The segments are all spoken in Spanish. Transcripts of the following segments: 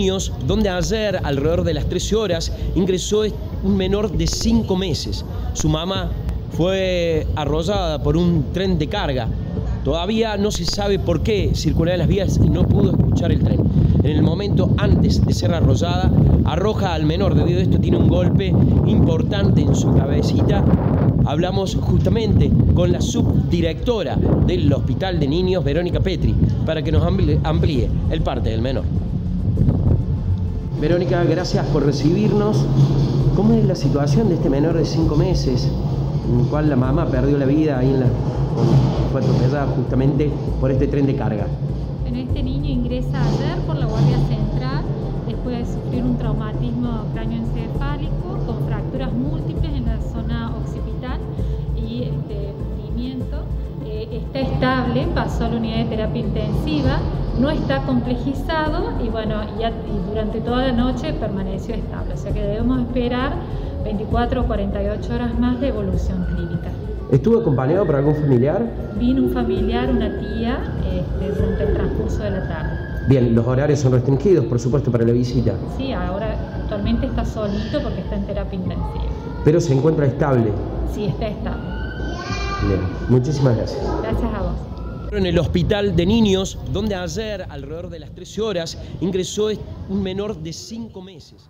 Niños, donde ayer, alrededor de las 13 horas, ingresó un menor de 5 meses. Su mamá fue arrollada por un tren de carga. Todavía no se sabe por qué circulaba en las vías y no pudo escuchar el tren. En el momento antes de ser arrollada, arroja al menor. Debido a esto tiene un golpe importante en su cabecita. Hablamos justamente con la subdirectora del Hospital de Niños, Verónica Petri, para que nos amplíe el parte del menor. Verónica, gracias por recibirnos. ¿Cómo es la situación de este menor de 5 meses, en el cual la mamá perdió la vida ahí fue atropellada justamente por este tren de carga? Bueno, este niño ingresa ayer por la Guardia Central después de sufrir un traumatismo cráneoencefálico con fracturas múltiples en la zona occipital y hundimiento. Está estable, pasó a la unidad de terapia intensiva, no está complejizado y bueno, y durante toda la noche permaneció estable, o sea que debemos esperar 24 o 48 horas más de evolución clínica. ¿Estuvo acompañado por algún familiar? Vino un familiar, una tía, durante el transcurso de la tarde. Bien, los horarios son restringidos, por supuesto, para la visita. Sí, ahora actualmente está solito porque está en terapia intensiva. Pero se encuentra estable. Sí, está estable. Bien, muchísimas gracias. Gracias a vos. En el Hospital de Niños, donde ayer, alrededor de las 13 horas, ingresó un menor de 5 meses.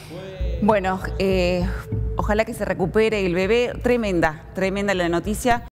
Bueno, ojalá que se recupere el bebé. Tremenda la noticia.